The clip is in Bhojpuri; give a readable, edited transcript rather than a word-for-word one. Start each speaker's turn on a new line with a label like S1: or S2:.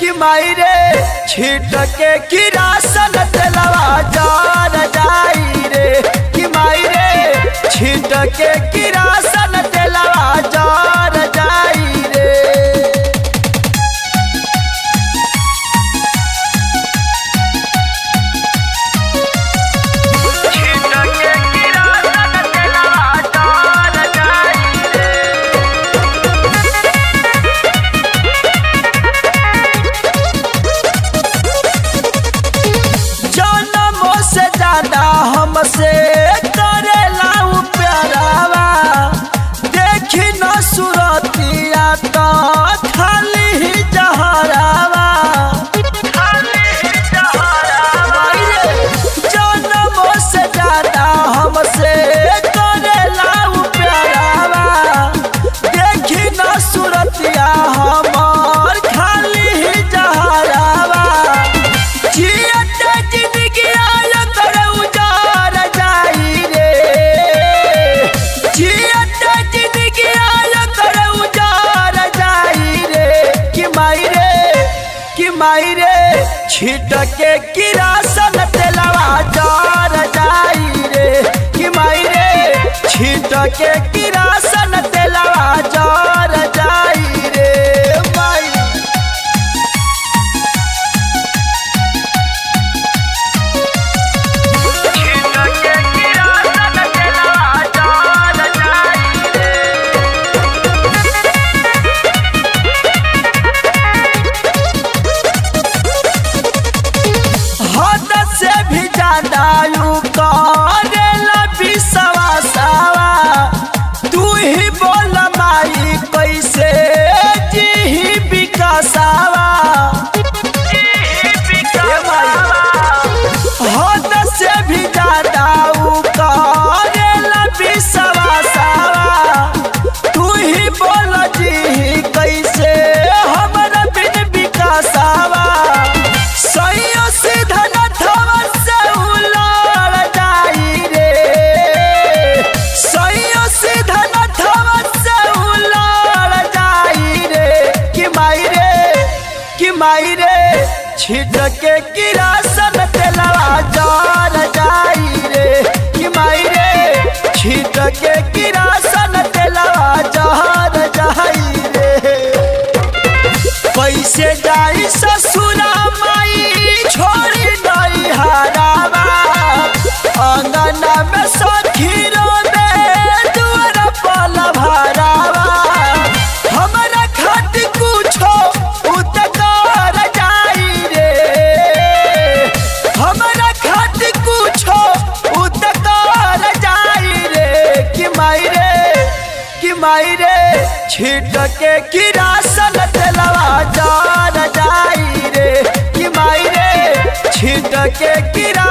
S1: कि माई रे छीट के किरासन तेलवा जार जाई रे कि माई रे छीट के किरासन तेलवा जार जाई रे। हमसे करेला प्यारावा देखी न सुरतिया तो खाली ही जहरावा जनमों से ज्यादा हमसे करेला प्यारावा देखी न सुरतिया हमार खाली ही जहरावा। माई रे छीट के किरासन तेलवा जार जाई रे कि माई रे छीट के किरासन तेलवा जार जाई रे। माई छीट के किरासन तेलवा जार जाई रे। हद से भी ज्यादा यू करेला विश्वासवा तू ही बोल माई कैसे जी विकासवा। हद से भी ज्यादा यू करेला विश्वासवा तू ही बोल जी कैसे हमारा बिन विकासवा। सैया सीधा माई रे छीट के किरासन तेलवा जार जाई रे कि माई रे छीट के किरासन तेलवा जार जाई रे। कैसे जाई ससुरा माई छोड़ी नहीं हरावा अंगना में सखी रोवे दुआर पल भरावा हमारा खाट कुछो माई रे छीट के किरासन तेलवा जार जाई रे कि माई रे छीट के किरा